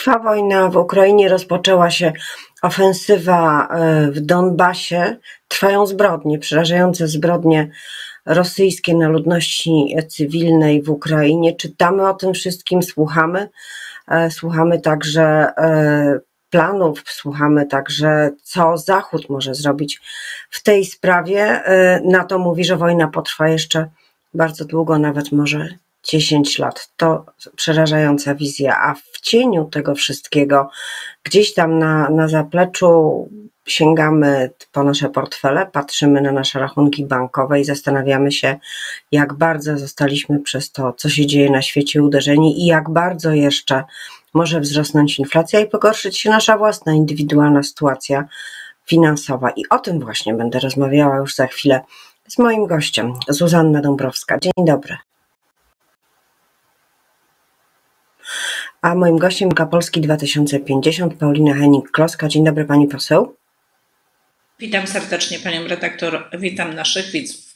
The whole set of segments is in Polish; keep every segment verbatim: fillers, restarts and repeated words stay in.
Trwa wojna w Ukrainie, rozpoczęła się ofensywa w Donbasie, trwają zbrodnie, przerażające zbrodnie rosyjskie na ludności cywilnej w Ukrainie. Czytamy o tym wszystkim, słuchamy, słuchamy także planów, słuchamy także, co Zachód może zrobić w tej sprawie. NATO mówi, że wojna potrwa jeszcze bardzo długo, nawet może dziesięć lat. To przerażająca wizja, a w cieniu tego wszystkiego, gdzieś tam na, na zapleczu sięgamy po nasze portfele, patrzymy na nasze rachunki bankowe i zastanawiamy się, jak bardzo zostaliśmy przez to, co się dzieje na świecie, uderzeni i jak bardzo jeszcze może wzrosnąć inflacja i pogorszyć się nasza własna indywidualna sytuacja finansowa. I o tym właśnie będę rozmawiała już za chwilę z moim gościem, Zuzanna Dąbrowska. Dzień dobry. A moim gościem Polski dwa tysiące pięćdziesiąt, Paulina Hennig-Kloska. Dzień dobry, pani poseł. Witam serdecznie panią redaktor, witam naszych widzów.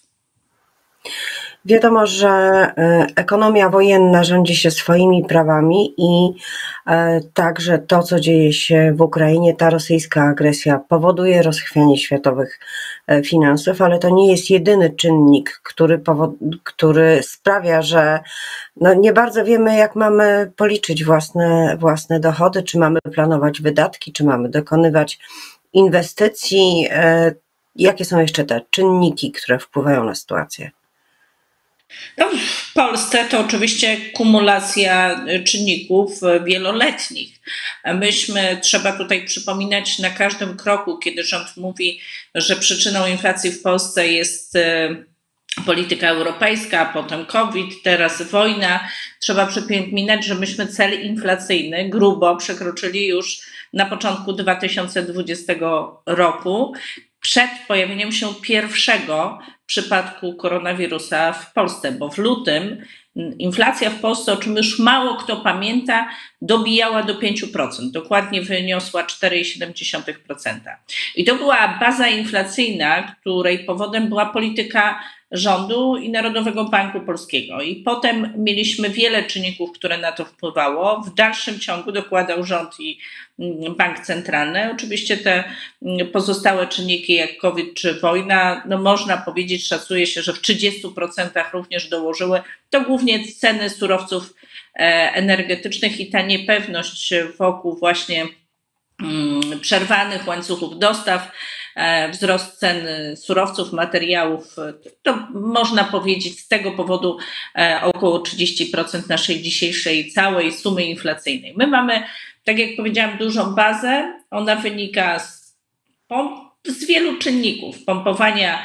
Wiadomo, że ekonomia wojenna rządzi się swoimi prawami i także to, co dzieje się w Ukrainie, ta rosyjska agresja powoduje rozchwianie światowych finansów, ale to nie jest jedyny czynnik, który, powod, który sprawia, że no nie bardzo wiemy, jak mamy policzyć własne, własne dochody, czy mamy planować wydatki, czy mamy dokonywać inwestycji. Jakie są jeszcze te czynniki, które wpływają na sytuację? No, w Polsce to oczywiście kumulacja czynników wieloletnich. Myśmy, trzeba tutaj przypominać na każdym kroku, kiedy rząd mówi, że przyczyną inflacji w Polsce jest polityka europejska, potem COVID, teraz wojna. Trzeba przypominać, że myśmy cel inflacyjny grubo przekroczyli już na początku dwa tysiące dwudziestego roku, przed pojawieniem się pierwszego przypadku koronawirusa w Polsce, bo w lutym inflacja w Polsce, o czym już mało kto pamięta, dobijała do pięciu procent, dokładnie wyniosła cztery przecinek siedem procent. I to była baza inflacyjna, której powodem była polityka rządu i Narodowego Banku Polskiego. I potem mieliśmy wiele czynników, które na to wpływało. W dalszym ciągu dokładał rząd i bank centralny. Oczywiście te pozostałe czynniki jak COVID czy wojna, no można powiedzieć, szacuje się, że w trzydziestu procentach również dołożyły. To głównie ceny surowców energetycznych i ta niepewność wokół właśnie przerwanych łańcuchów dostaw, wzrost cen surowców, materiałów, to można powiedzieć z tego powodu około trzydzieści procent naszej dzisiejszej całej sumy inflacyjnej. My mamy, tak jak powiedziałam, dużą bazę, ona wynika z, z wielu czynników, pompowania,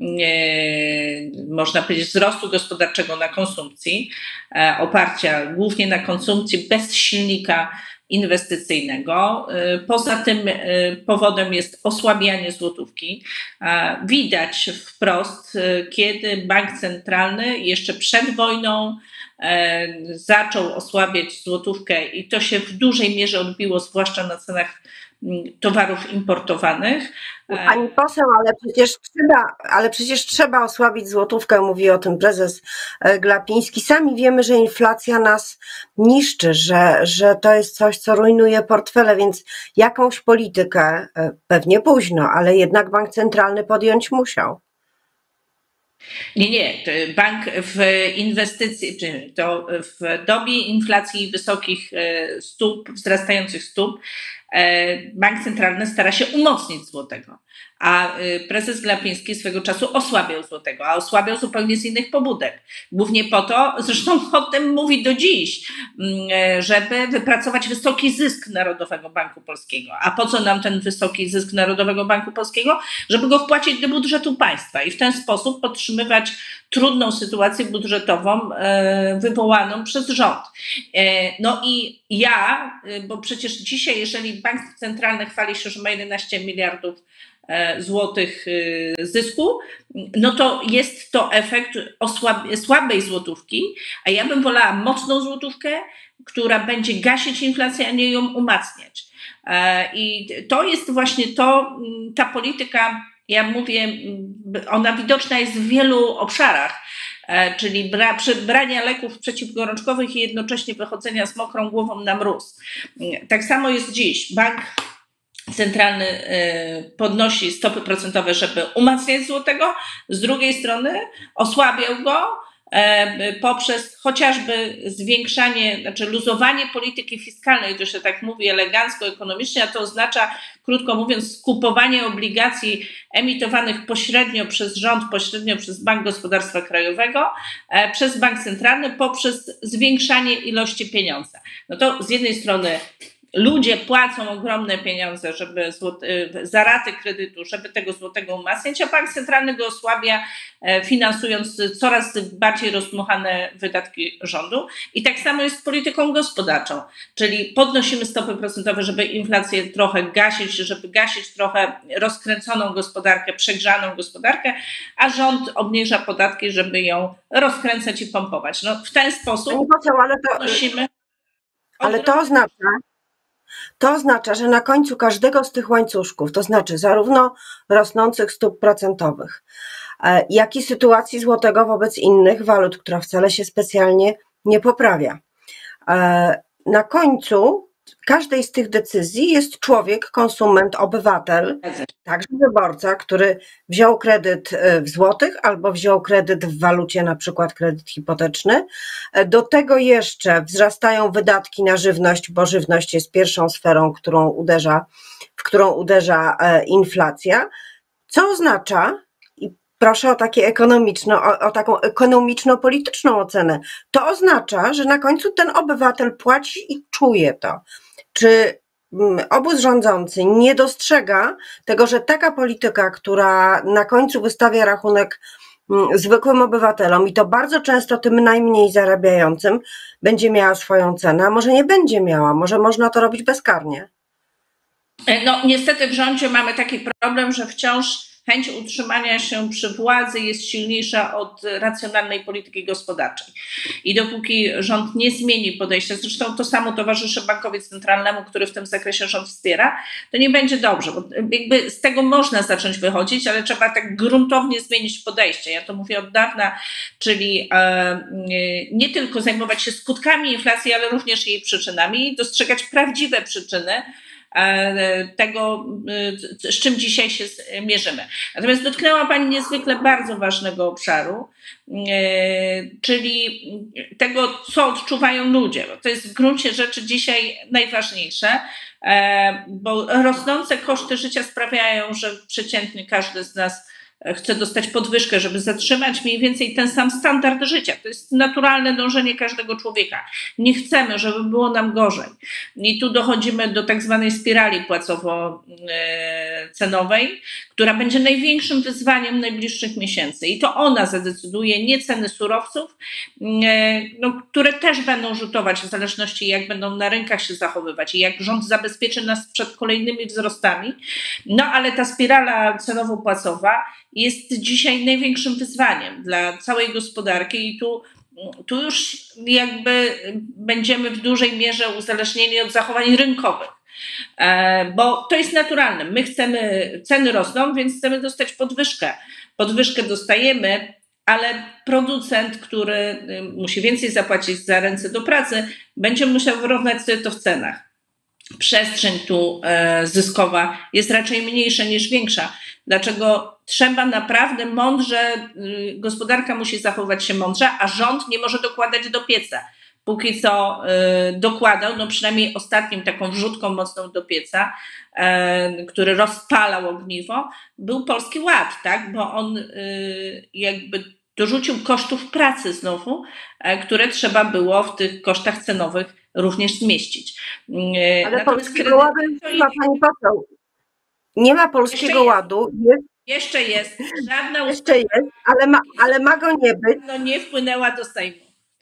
można powiedzieć, wzrostu gospodarczego na konsumpcji, oparcia głównie na konsumpcji bez silnika inwestycyjnego. Poza tym powodem jest osłabianie złotówki. Widać wprost, kiedy bank centralny jeszcze przed wojną zaczął osłabiać złotówkę i to się w dużej mierze odbiło, zwłaszcza na cenach towarów importowanych. Pani poseł, ale przecież trzeba, ale przecież trzeba osłabić złotówkę, mówi o tym prezes Glapiński. Sami wiemy, że inflacja nas niszczy, że, że to jest coś, co rujnuje portfele, więc jakąś politykę, pewnie późno, ale jednak bank centralny podjąć musiał. Nie, nie. Bank w inwestycji, to w dobie inflacji wysokich stóp, wzrastających stóp, bank centralny stara się umocnić złotego, a prezes Glapiński swego czasu osłabiał złotego, a osłabiał zupełnie z innych pobudek. Głównie po to, zresztą o tym mówi do dziś, żeby wypracować wysoki zysk Narodowego Banku Polskiego. A po co nam ten wysoki zysk Narodowego Banku Polskiego? Żeby go wpłacić do budżetu państwa i w ten sposób podtrzymywać trudną sytuację budżetową wywołaną przez rząd. No i ja, bo przecież dzisiaj, jeżeli bank centralny chwali się, że ma jedenaście miliardów złotych zysku, no to jest to efekt osłab- słabej złotówki, a ja bym wolała mocną złotówkę, która będzie gasić inflację, a nie ją umacniać. I to jest właśnie to, ta polityka, ja mówię, ona widoczna jest w wielu obszarach. czyli bra, brania leków przeciwgorączkowych i jednocześnie wychodzenia z mokrą głową na mróz. Tak samo jest dziś. Bank Centralny podnosi stopy procentowe, żeby umacniać złotego, z drugiej strony osłabiał go poprzez chociażby zwiększanie, znaczy luzowanie polityki fiskalnej, to się tak mówi elegancko, ekonomicznie, a to oznacza, krótko mówiąc, skupowanie obligacji emitowanych pośrednio przez rząd, pośrednio przez Bank Gospodarstwa Krajowego, przez Bank Centralny poprzez zwiększanie ilości pieniądza. No to z jednej strony ludzie płacą ogromne pieniądze, żeby złoty, za raty kredytu, żeby tego złotego umacniać, a Bank Centralny go osłabia, finansując coraz bardziej rozdmuchane wydatki rządu. I tak samo jest z polityką gospodarczą, czyli podnosimy stopy procentowe, żeby inflację trochę gasić, żeby gasić trochę rozkręconą gospodarkę, przegrzaną gospodarkę, a rząd obniża podatki, żeby ją rozkręcać i pompować. No, w ten sposób Pani poseł, ale to, podnosimy... Ale to oznacza, To oznacza, że na końcu każdego z tych łańcuszków, to znaczy zarówno rosnących stóp procentowych, jak i sytuacji złotego wobec innych walut, która wcale się specjalnie nie poprawia. Na końcu każdej z tych decyzji jest człowiek, konsument, obywatel, także wyborca, który wziął kredyt w złotych albo wziął kredyt w walucie, na przykład kredyt hipoteczny. Do tego jeszcze wzrastają wydatki na żywność, bo żywność jest pierwszą sferą, którą uderza, w którą uderza inflacja, co oznacza, i proszę o takie ekonomiczno, o, o taką ekonomiczno-polityczną ocenę, to oznacza, że na końcu ten obywatel płaci i czuje to. Czy obóz rządzący nie dostrzega tego, że taka polityka, która na końcu wystawia rachunek zwykłym obywatelom i to bardzo często tym najmniej zarabiającym, będzie miała swoją cenę, a może nie będzie miała, może można to robić bezkarnie? No niestety w rządzie mamy taki problem, że wciąż chęć utrzymania się przy władzy jest silniejsza od racjonalnej polityki gospodarczej. I dopóki rząd nie zmieni podejścia, zresztą to samo towarzyszy Bankowi Centralnemu, który w tym zakresie rząd wspiera, to nie będzie dobrze, bo jakby z tego można zacząć wychodzić, ale trzeba tak gruntownie zmienić podejście. Ja to mówię od dawna, czyli nie tylko zajmować się skutkami inflacji, ale również jej przyczynami i dostrzegać prawdziwe przyczyny tego, z czym dzisiaj się mierzymy. Natomiast dotknęła Pani niezwykle bardzo ważnego obszaru, czyli tego, co odczuwają ludzie. To jest w gruncie rzeczy dzisiaj najważniejsze, bo rosnące koszty życia sprawiają, że przeciętny każdy z nas chce dostać podwyżkę, żeby zatrzymać mniej więcej ten sam standard życia. To jest naturalne dążenie każdego człowieka. Nie chcemy, żeby było nam gorzej. I tu dochodzimy do tak zwanej spirali płacowo-cenowej, która będzie największym wyzwaniem najbliższych miesięcy. I to ona zadecyduje, nie ceny surowców, no, które też będą rzutować w zależności jak będą na rynkach się zachowywać i jak rząd zabezpieczy nas przed kolejnymi wzrostami. No ale ta spirala cenowo-płacowa jest dzisiaj największym wyzwaniem dla całej gospodarki i tu, tu już jakby będziemy w dużej mierze uzależnieni od zachowań rynkowych, bo to jest naturalne. My chcemy, ceny rosną, więc chcemy dostać podwyżkę. Podwyżkę dostajemy, ale producent, który musi więcej zapłacić za ręce do pracy, będzie musiał wyrównać sobie to w cenach. Przestrzeń tu zyskowa jest raczej mniejsza niż większa. Dlaczego trzeba naprawdę mądrze, gospodarka musi zachowywać się mądrze, a rząd nie może dokładać do pieca. Póki co y, dokładał, no przynajmniej ostatnim taką wrzutką mocną do pieca, y, który rozpalał ogniwo, był Polski Ład, tak? Bo on y, jakby dorzucił kosztów pracy znowu, y, które trzeba było w tych kosztach cenowych również zmieścić. Y, Ale Polskiego Ładu nie ma, pani poseł. Nie ma Polskiego Ładu. Jest. Jeszcze jest. Żadna Jeszcze jest, ale ma, ale ma go nie być. No nie wpłynęła do Sejmu.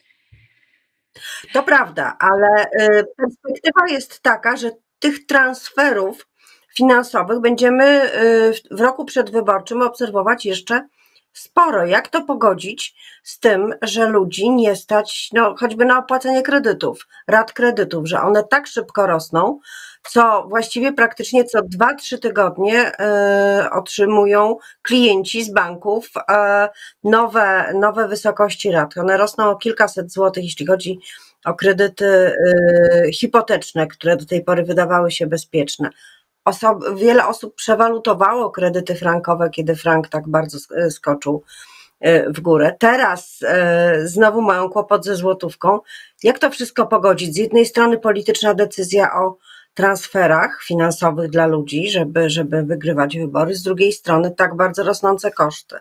To prawda, ale perspektywa jest taka, że tych transferów finansowych będziemy w roku przedwyborczym obserwować jeszcze sporo. Jak to pogodzić z tym, że ludzi nie stać, no choćby na opłacenie kredytów, rat kredytów, że one tak szybko rosną, co właściwie praktycznie co dwa trzy tygodnie y, otrzymują klienci z banków y, nowe, nowe wysokości rat. One rosną o kilkaset złotych, jeśli chodzi o kredyty y, hipoteczne, które do tej pory wydawały się bezpieczne. Osob, wiele osób przewalutowało kredyty frankowe, kiedy frank tak bardzo skoczył w górę. Teraz znowu mają kłopot ze złotówką. Jak to wszystko pogodzić? Z jednej strony polityczna decyzja o transferach finansowych dla ludzi, żeby, żeby wygrywać wybory, z drugiej strony tak bardzo rosnące koszty.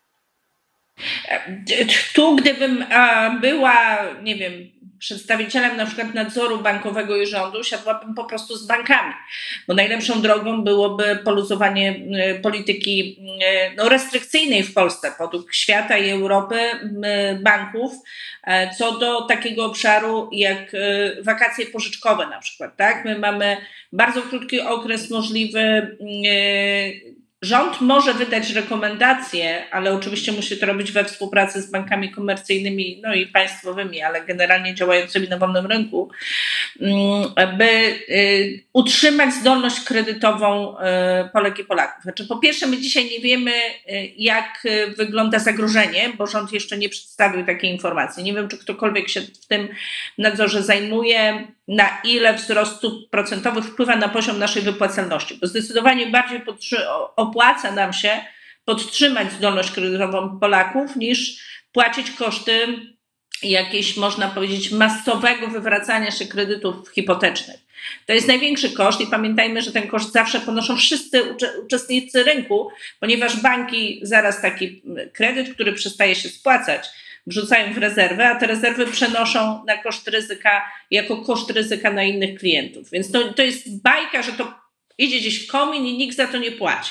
Tu gdybym była, nie wiem, przedstawicielem na przykład nadzoru bankowego i rządu, siadłabym po prostu z bankami, bo najlepszą drogą byłoby poluzowanie polityki no, restrykcyjnej w Polsce według świata i Europy banków co do takiego obszaru jak wakacje pożyczkowe na przykład, tak? My mamy bardzo krótki okres możliwy. Rząd może wydać rekomendacje, ale oczywiście musi to robić we współpracy z bankami komercyjnymi, no i państwowymi, ale generalnie działającymi na wolnym rynku, by utrzymać zdolność kredytową Polek i Polaków. Znaczy, po pierwsze, my dzisiaj nie wiemy, jak wygląda zagrożenie, bo rząd jeszcze nie przedstawił takiej informacji. Nie wiem, czy ktokolwiek się w tym nadzorze zajmuje, na ile wzrost stóp procentowych wpływa na poziom naszej wypłacalności, bo zdecydowanie bardziej opłaca nam się podtrzymać zdolność kredytową Polaków niż płacić koszty jakieś, można powiedzieć, masowego wywracania się kredytów hipotecznych. To jest największy koszt i pamiętajmy, że ten koszt zawsze ponoszą wszyscy uczestnicy rynku, ponieważ banki zaraz taki kredyt, który przestaje się spłacać, wrzucają w rezerwę, a te rezerwy przenoszą na koszt ryzyka, jako koszt ryzyka na innych klientów. Więc to, to jest bajka, że to idzie gdzieś w komin i nikt za to nie płaci.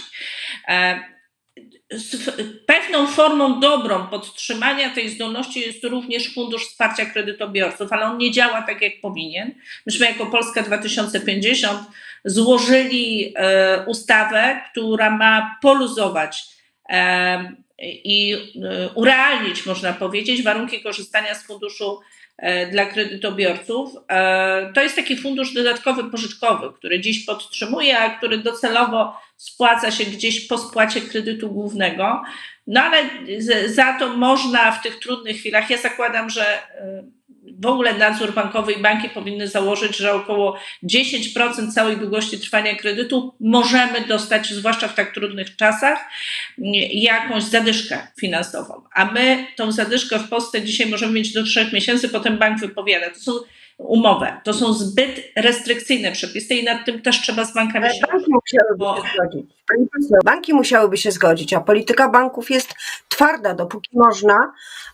Pewną formą dobrą podtrzymania tej zdolności jest również Fundusz Wsparcia Kredytobiorców, ale on nie działa tak, jak powinien. Myśmy jako Polska dwa tysiące pięćdziesiąt złożyli ustawę, która ma poluzować i urealnić, można powiedzieć, warunki korzystania z funduszu dla kredytobiorców. To jest taki fundusz dodatkowy pożyczkowy, który dziś podtrzymuje, a który docelowo spłaca się gdzieś po spłacie kredytu głównego. No ale za to można w tych trudnych chwilach, ja zakładam, że w ogóle nadzór bankowy i banki powinny założyć, że około dziesięć procent całej długości trwania kredytu możemy dostać, zwłaszcza w tak trudnych czasach, jakąś zadyszkę finansową. A my tą zadyszkę w Polsce dzisiaj możemy mieć do trzech miesięcy, potem bank wypowiada. To są umowy, to są zbyt restrykcyjne przepisy i nad tym też trzeba z bankami się banki musiałyby bo... się zgodzić. Pani poseł, banki musiałyby się zgodzić, a polityka banków jest twarda, dopóki można,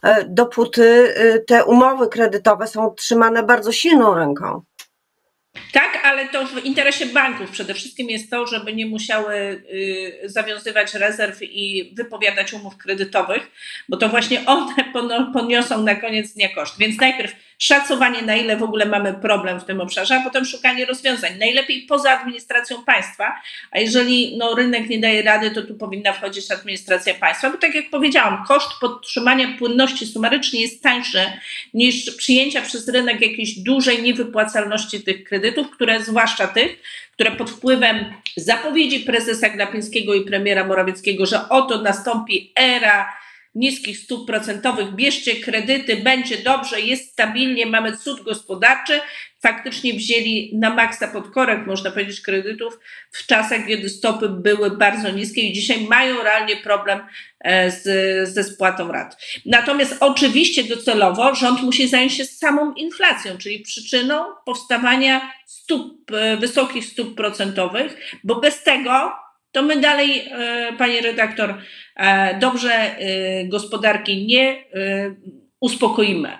dopóty te umowy kredytowe są trzymane bardzo silną ręką. Tak, ale to w interesie banków przede wszystkim jest to, żeby nie musiały y, zawiązywać rezerw i wypowiadać umów kredytowych, bo to właśnie one poniosą na koniec dnia koszt. Więc najpierw szacowanie, na ile w ogóle mamy problem w tym obszarze, a potem szukanie rozwiązań. Najlepiej poza administracją państwa, a jeżeli no, rynek nie daje rady, to tu powinna wchodzić administracja państwa, bo tak jak powiedziałam, koszt podtrzymania płynności sumarycznie jest tańszy niż przyjęcia przez rynek jakiejś dużej niewypłacalności tych kredytów, które zwłaszcza tych, które pod wpływem zapowiedzi prezesa Glapińskiego i premiera Morawieckiego, że oto nastąpi era niskich stóp procentowych, bierzcie kredyty, będzie dobrze, jest stabilnie, mamy cud gospodarczy, faktycznie wzięli na maksa pod korek, można powiedzieć, kredytów w czasach, kiedy stopy były bardzo niskie i dzisiaj mają realnie problem z, ze spłatą rat. Natomiast oczywiście docelowo rząd musi zająć się samą inflacją, czyli przyczyną powstawania stóp, wysokich stóp procentowych, bo bez tego to my dalej, pani redaktor, dobrze gospodarki nie uspokoimy.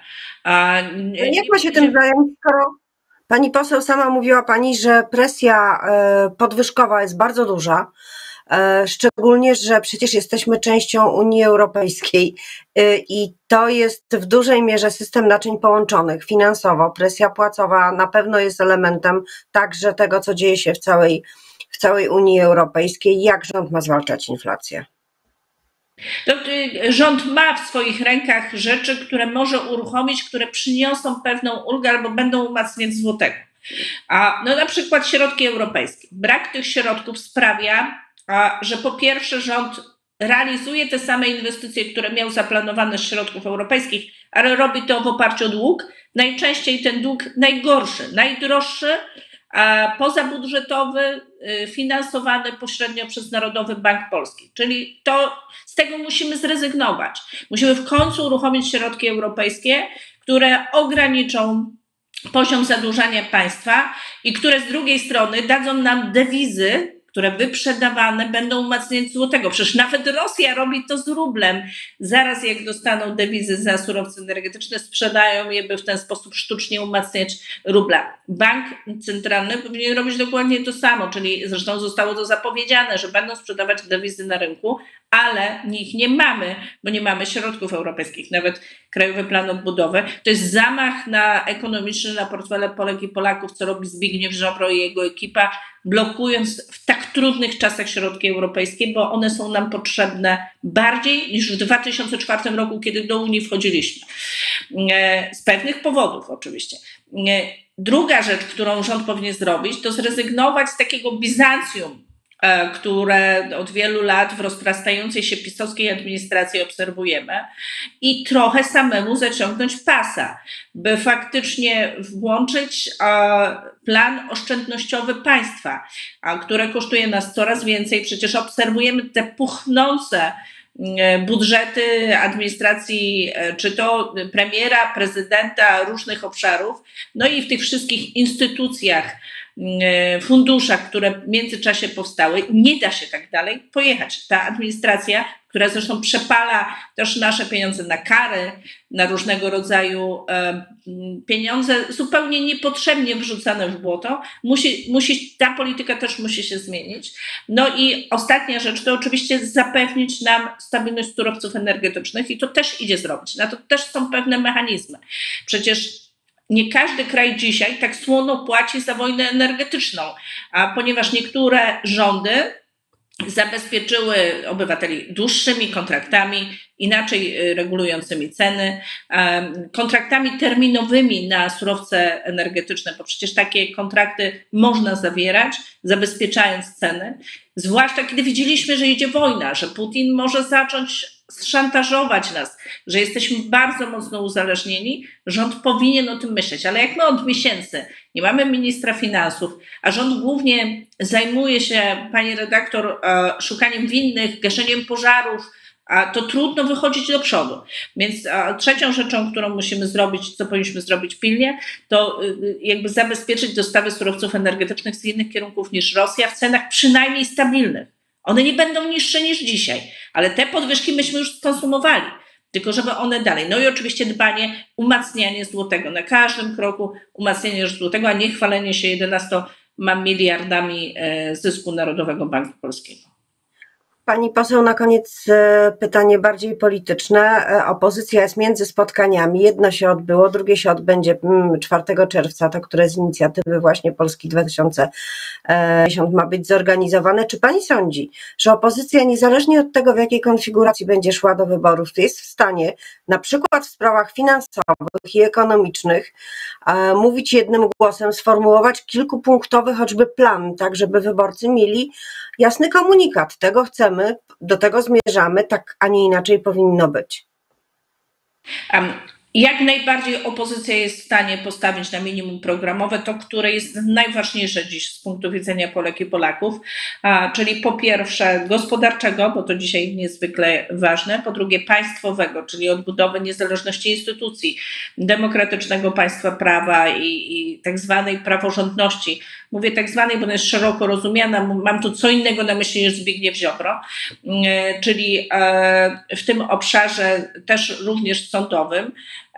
No jak ma się tym zająć, skoro pani poseł sama mówiła pani, że presja podwyżkowa jest bardzo duża, szczególnie, że przecież jesteśmy częścią Unii Europejskiej i to jest w dużej mierze system naczyń połączonych finansowo. Presja płacowa na pewno jest elementem także tego, co dzieje się w całej w całej Unii Europejskiej. Jak rząd ma zwalczać inflację? To rząd ma w swoich rękach rzeczy, które może uruchomić, które przyniosą pewną ulgę albo będą umacniać złotego. A no na przykład środki europejskie. Brak tych środków sprawia, a, że po pierwsze rząd realizuje te same inwestycje, które miał zaplanowane z środków europejskich, ale robi to w oparciu o dług. Najczęściej ten dług najgorszy, najdroższy, a pozabudżetowy, finansowany pośrednio przez Narodowy Bank Polski. Czyli to, z tego musimy zrezygnować. Musimy w końcu uruchomić środki europejskie, które ograniczą poziom zadłużania państwa i które z drugiej strony dadzą nam dewizy, które wyprzedawane będą umacniać złotego. Przecież nawet Rosja robi to z rublem. Zaraz jak dostaną dewizy za surowce energetyczne, sprzedają je, by w ten sposób sztucznie umacniać rubla. Bank centralny powinien robić dokładnie to samo, czyli zresztą zostało to zapowiedziane, że będą sprzedawać dewizy na rynku, ale ich nie mamy, bo nie mamy środków europejskich, nawet Krajowy Plan Odbudowy. To jest zamach na ekonomiczny, na portfele Polek i Polaków, co robi Zbigniew Ziobro i jego ekipa, blokując w tak trudnych czasach środki europejskie, bo one są nam potrzebne bardziej niż w dwa tysiące czwartym roku, kiedy do Unii wchodziliśmy. Z pewnych powodów oczywiście. Druga rzecz, którą rząd powinien zrobić, to zrezygnować z takiego Bizancjum, które od wielu lat w rozprastającej się pisowskiej administracji obserwujemy, i trochę samemu zaciągnąć pasa, by faktycznie włączyć plan oszczędnościowy państwa, które kosztuje nas coraz więcej. Przecież obserwujemy te puchnące budżety administracji, czy to premiera, prezydenta, różnych obszarów, no i w tych wszystkich instytucjach, funduszach, które w międzyczasie powstały. Nie da się tak dalej pojechać. Ta administracja, która zresztą przepala też nasze pieniądze na kary, na różnego rodzaju e, pieniądze zupełnie niepotrzebnie wrzucane w błoto, musi, musi, ta polityka też musi się zmienić. No i ostatnia rzecz to oczywiście zapewnić nam stabilność surowców energetycznych i to też idzie zrobić. Na to też są pewne mechanizmy. Przecież nie każdy kraj dzisiaj tak słono płaci za wojnę energetyczną, a ponieważ niektóre rządy zabezpieczyły obywateli dłuższymi kontraktami, inaczej regulującymi ceny, kontraktami terminowymi na surowce energetyczne, bo przecież takie kontrakty można zawierać, zabezpieczając ceny, zwłaszcza kiedy widzieliśmy, że idzie wojna, że Putin może zacząć szantażować nas, że jesteśmy bardzo mocno uzależnieni. Rząd powinien o tym myśleć, ale jak my od miesięcy nie mamy ministra finansów, a rząd głównie zajmuje się, pani redaktor, szukaniem winnych, gaszeniem pożarów, to trudno wychodzić do przodu. Więc trzecią rzeczą, którą musimy zrobić, co powinniśmy zrobić pilnie, to jakby zabezpieczyć dostawy surowców energetycznych z innych kierunków niż Rosja w cenach przynajmniej stabilnych. One nie będą niższe niż dzisiaj, ale te podwyżki myśmy już skonsumowali, tylko żeby one dalej. No i oczywiście dbanie, umacnianie złotego. Na każdym kroku umacnianie złotego, a nie chwalenie się jedenastoma miliardami zysku Narodowego Banku Polskiego. Pani poseł, na koniec pytanie bardziej polityczne. Opozycja jest między spotkaniami. Jedno się odbyło, drugie się odbędzie czwartego czerwca, to które z inicjatywy właśnie Polski dwa tysiące dziesiąt ma być zorganizowane. Czy pani sądzi, że opozycja niezależnie od tego, w jakiej konfiguracji będzie szła do wyborów, jest w stanie na przykład w sprawach finansowych i ekonomicznych mówić jednym głosem, sformułować kilkupunktowy choćby plan, tak żeby wyborcy mieli jasny komunikat, tego chcemy, do tego zmierzamy, tak a nie inaczej powinno być? Um. Jak najbardziej opozycja jest w stanie postawić na minimum programowe to, które jest najważniejsze dziś z punktu widzenia Polek i Polaków, a, czyli po pierwsze gospodarczego, bo to dzisiaj niezwykle ważne, po drugie państwowego, czyli odbudowy niezależności instytucji, demokratycznego państwa prawa i, i tak zwanej praworządności. Mówię tak zwanej, bo ona jest szeroko rozumiana, mam tu co innego na myśli niż Zbigniew Ziobro, czyli w tym obszarze też również sądowym.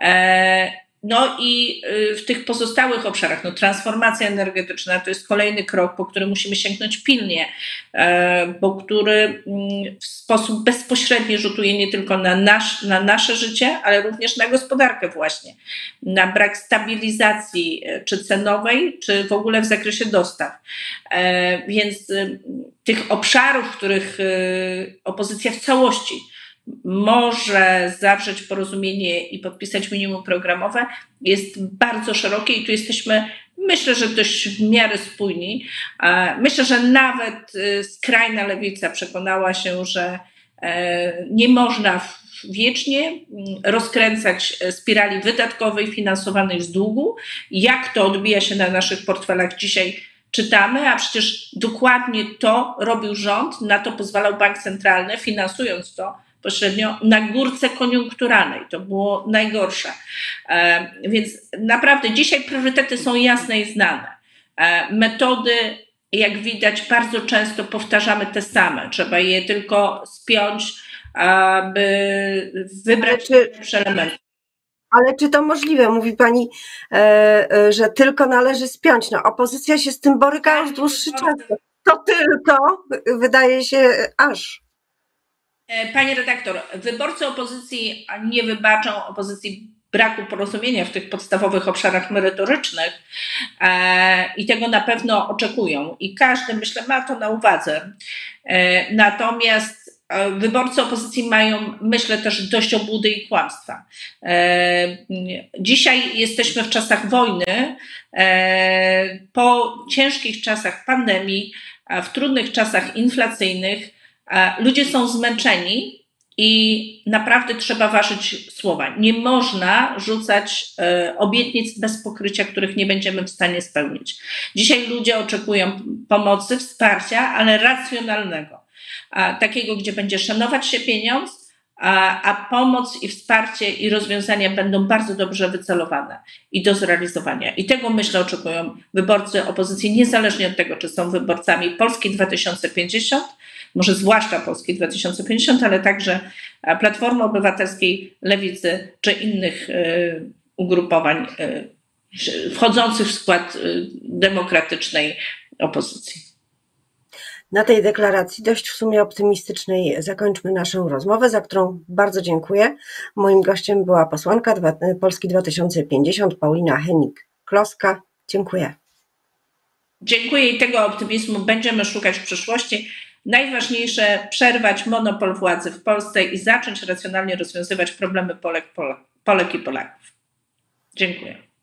No i w tych pozostałych obszarach, no transformacja energetyczna to jest kolejny krok, po który musimy sięgnąć pilnie, bo który w sposób bezpośredni rzutuje nie tylko na, nasz, na nasze życie, ale również na gospodarkę właśnie, na brak stabilizacji czy cenowej, czy w ogóle w zakresie dostaw. Więc tych obszarów, w których opozycja w całości może zawrzeć porozumienie i podpisać minimum programowe, jest bardzo szerokie i tu jesteśmy, myślę, że dość w miarę spójni. Myślę, że nawet skrajna lewica przekonała się, że nie można wiecznie rozkręcać spirali wydatkowej finansowanej z długu. Jak to odbija się na naszych portfelach dzisiaj czytamy, a przecież dokładnie to robił rząd, na to pozwalał bank centralny, finansując to pośrednio na górce koniunkturalnej. To było najgorsze. E, więc naprawdę dzisiaj priorytety są jasne i znane. E, metody, jak widać, bardzo często powtarzamy te same. Trzeba je tylko spiąć, aby wybrać lepsze elementy. Ale czy to możliwe? Mówi pani, e, e, że tylko należy spiąć. No, opozycja się z tym boryka już dłuższy czas. To tylko wydaje się aż. Pani redaktor, wyborcy opozycji nie wybaczą opozycji braku porozumienia w tych podstawowych obszarach merytorycznych e, i tego na pewno oczekują. I każdy, myślę, ma to na uwadze. E, natomiast wyborcy opozycji mają, myślę, też dość obłudy i kłamstwa. Dzisiaj jesteśmy w czasach wojny, po ciężkich czasach pandemii, w trudnych czasach inflacyjnych. Ludzie są zmęczeni i naprawdę trzeba ważyć słowa. Nie można rzucać obietnic bez pokrycia, których nie będziemy w stanie spełnić. Dzisiaj ludzie oczekują pomocy, wsparcia, ale racjonalnego. Takiego, gdzie będzie szanować się pieniądz, a, a pomoc i wsparcie i rozwiązania będą bardzo dobrze wycelowane i do zrealizowania. I tego, myślę, oczekują wyborcy opozycji, niezależnie od tego, czy są wyborcami Polski dwa tysiące pięćdziesiąt, może zwłaszcza Polski dwa tysiące pięćdziesiąt, ale także Platformy Obywatelskiej, Lewicy czy innych y, ugrupowań y, wchodzących w skład y, demokratycznej opozycji. Na tej deklaracji, dość w sumie optymistycznej, zakończmy naszą rozmowę, za którą bardzo dziękuję. Moim gościem była posłanka Polski dwa tysiące pięćdziesiąt Paulina Hennig-Kloska. Dziękuję. Dziękuję i tego optymizmu będziemy szukać w przyszłości. Najważniejsze przerwać monopol władzy w Polsce i zacząć racjonalnie rozwiązywać problemy Polek, Polek, Polek i Polaków. Dziękuję.